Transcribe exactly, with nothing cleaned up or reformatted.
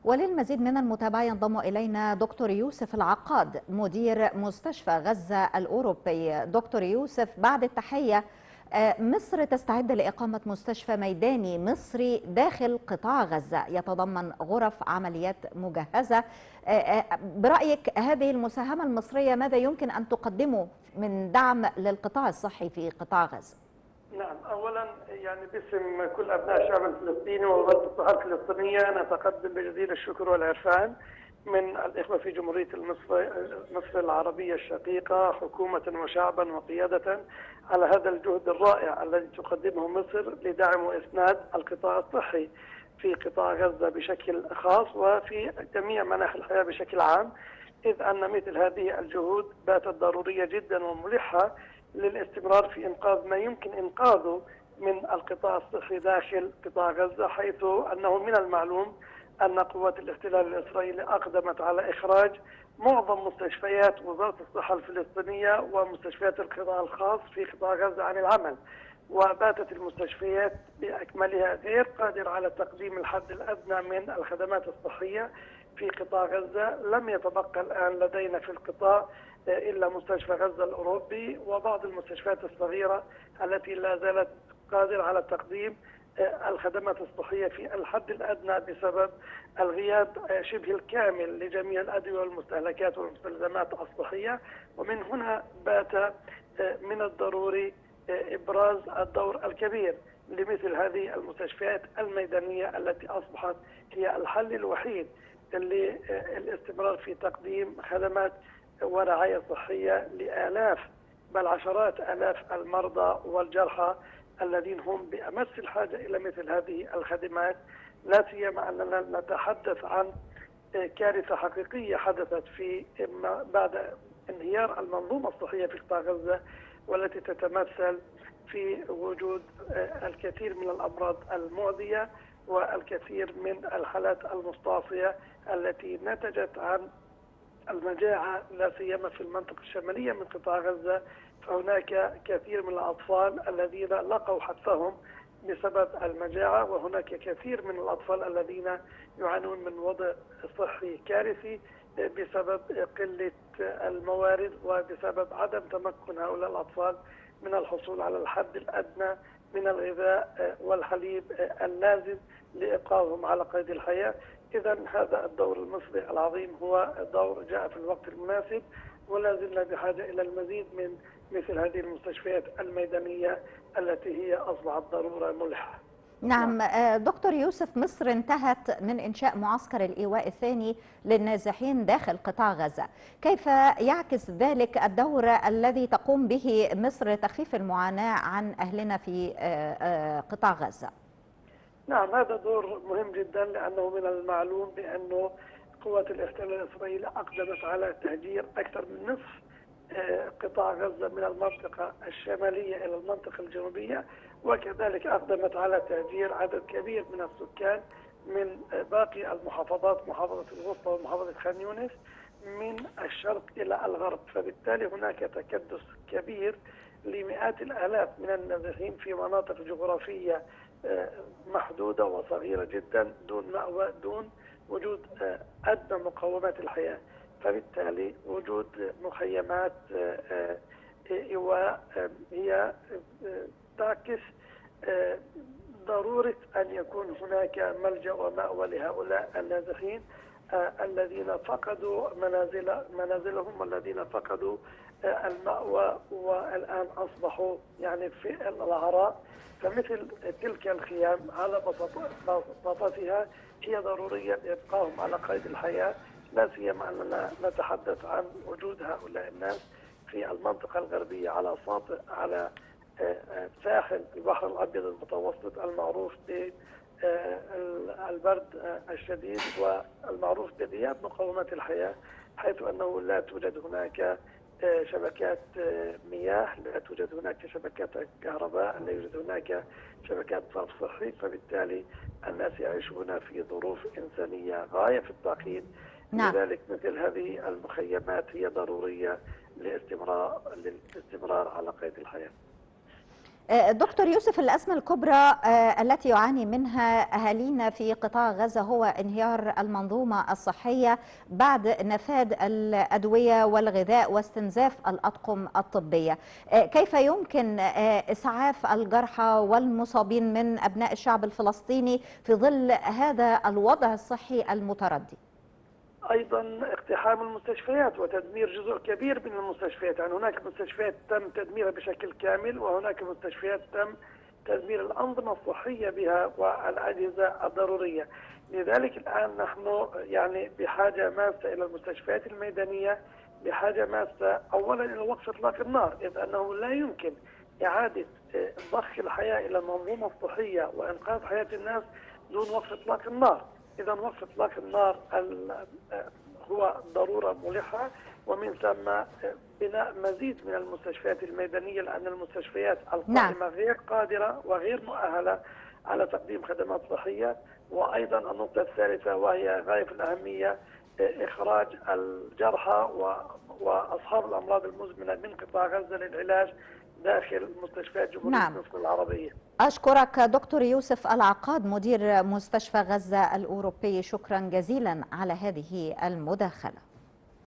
وللمزيد من المتابعة ينضم إلينا دكتور يوسف العقاد مدير مستشفى غزة الأوروبي. دكتور يوسف، بعد التحية، مصر تستعد لإقامة مستشفى ميداني مصري داخل قطاع غزة يتضمن غرف عمليات مجهزة. برأيك هذه المساهمة المصرية ماذا يمكن أن تقدمه من دعم للقطاع الصحي في قطاع غزة؟ نعم، اولا يعني باسم كل ابناء الشعب الفلسطيني ووزاره الصحه الفلسطينيه انا اتقدم بجزيل الشكر والعرفان من الاخوه في جمهوريه مصر مصر العربيه الشقيقه حكومه وشعبا وقياده على هذا الجهد الرائع الذي تقدمه مصر لدعم واسناد القطاع الصحي في قطاع غزه بشكل خاص وفي جميع مناحي الحياه بشكل عام، اذ ان مثل هذه الجهود باتت ضروريه جدا وملحه للاستمرار في إنقاذ ما يمكن إنقاذه من القطاع الصحي داخل قطاع غزة، حيث أنه من المعلوم أن قوات الاحتلال الإسرائيلي أقدمت على إخراج معظم مستشفيات وزارة الصحة الفلسطينية ومستشفيات القطاع الخاص في قطاع غزة عن العمل، وباتت المستشفيات بأكملها غير قادرة على تقديم الحد الأدنى من الخدمات الصحية في قطاع غزة. لم يتبقى الآن لدينا في القطاع إلا مستشفى غزة الأوروبي وبعض المستشفيات الصغيرة التي لا زالت قادرة على تقديم الخدمات الصحية في الحد الأدنى بسبب الغياب شبه الكامل لجميع الأدوية والمستهلكات والمستلزمات الصحية. ومن هنا بات من الضروري إبراز الدور الكبير لمثل هذه المستشفيات الميدانية التي أصبحت هي الحل الوحيد للاستمرار في تقديم خدمات ورعاية صحية لآلاف بل عشرات آلاف المرضى والجرحى الذين هم بأمس الحاجة إلى مثل هذه الخدمات، لا سيما أننا نتحدث عن كارثة حقيقية حدثت في بعد انهيار المنظومة الصحية في قطاع غزة، والتي تتمثل في وجود الكثير من الأمراض المعدية والكثير من الحالات المستعصية التي نتجت عن المجاعة، لا سيما في المنطقة الشمالية من قطاع غزة. فهناك كثير من الأطفال الذين لقوا حتفهم بسبب المجاعة، وهناك كثير من الأطفال الذين يعانون من وضع صحي كارثي بسبب قلة الموارد وبسبب عدم تمكن هؤلاء الأطفال من الحصول على الحد الأدنى من الغذاء والحليب اللازم لإبقائهم على قيد الحياة. إذا هذا الدور المصري العظيم هو دور جاء في الوقت المناسب، ولا زلنا بحاجة إلى المزيد من مثل هذه المستشفيات الميدانية التي هي أصبحت ضرورة ملحة. نعم دكتور يوسف، مصر انتهت من إنشاء معسكر الإيواء الثاني للنازحين داخل قطاع غزة، كيف يعكس ذلك الدور الذي تقوم به مصر لتخفيف المعاناة عن أهلنا في قطاع غزة؟ نعم، هذا دور مهم جدا، لأنه من المعلوم بأنه قوات الاحتلال الإسرائيلي أقدمت على تهجير أكثر من نصف قطاع غزة من المنطقة الشمالية إلى المنطقة الجنوبية، وكذلك أقدمت على تهجير عدد كبير من السكان من باقي المحافظات، محافظة الوسطى ومحافظة خان يونس، من الشرق إلى الغرب. فبالتالي هناك تكدس كبير لمئات الآلاف من النازحين في مناطق جغرافية محدودة وصغيرة جدا، دون مأوى، دون وجود أدنى مقومات الحياة. فبالتالي وجود مخيمات إيواء هي تعكس ضرورة أن يكون هناك ملجأ ومأوى لهؤلاء النازحين الذين فقدوا منازل منازلهم والذين فقدوا المأوى والآن أصبحوا يعني في العراء. فمثل تلك الخيام على بساطتها هي ضرورية لإبقائهم على قيد الحياة، لا سيما أننا نتحدث عن وجود هؤلاء الناس في المنطقة الغربية على شاطئ على ساحل البحر الأبيض المتوسط المعروف بالبرد الشديد والمعروف بغياب مقومات الحياة، حيث أنه لا توجد هناك شبكات مياه، لا توجد هناك شبكات كهرباء، لا يوجد هناك شبكات صرف صحي. فبالتالي الناس يعيشون في ظروف إنسانية غاية في التعقيد. نعم. لذلك مثل هذه المخيمات هي ضرورية للاستمرار للاستمرار على قيد الحياة. دكتور يوسف، الأزمة الكبرى التي يعاني منها أهالينا في قطاع غزة هو انهيار المنظومة الصحية بعد نفاذ الأدوية والغذاء واستنزاف الأطقم الطبية. كيف يمكن إسعاف الجرحى والمصابين من أبناء الشعب الفلسطيني في ظل هذا الوضع الصحي المتردي؟ ايضا اقتحام المستشفيات وتدمير جزء كبير من المستشفيات، يعني هناك مستشفيات تم تدميرها بشكل كامل، وهناك مستشفيات تم تدمير الانظمه الصحيه بها والاجهزه الضروريه. لذلك الان نحن يعني بحاجه ماسه الى المستشفيات الميدانيه، بحاجه ماسه اولا الى وقف اطلاق النار، اذ انه لا يمكن اعاده ضخ الحياه الى المنظومه الصحيه وانقاذ حياه الناس دون وقف اطلاق النار. إذا وقف إطلاق النار هو ضرورة ملحة، ومن ثم بناء مزيد من المستشفيات الميدانية، لأن المستشفيات القائمة نعم. غير قادرة وغير مؤهلة على تقديم خدمات صحية. وأيضا النقطة الثالثة وهي غاية في الأهمية إخراج الجرحى وأصحاب الأمراض المزمنة من قطاع غزة للعلاج داخل مستشفيات جمهورية نعم. مصر العربية. أشكرك دكتور يوسف العقاد مدير مستشفى غزة الأوروبي، شكرا جزيلا على هذه المداخلة.